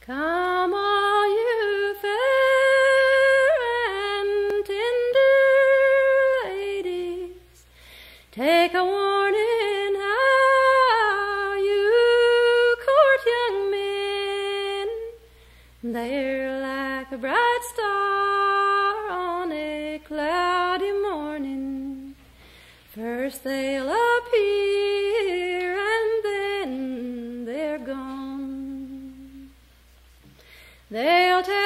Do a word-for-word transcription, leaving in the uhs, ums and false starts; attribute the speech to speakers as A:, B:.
A: Come all you fair and tender ladies, take a warning how you court young men. They're like a bright star on a cloudy morning. First they'll appear and then they're gone. They'll tell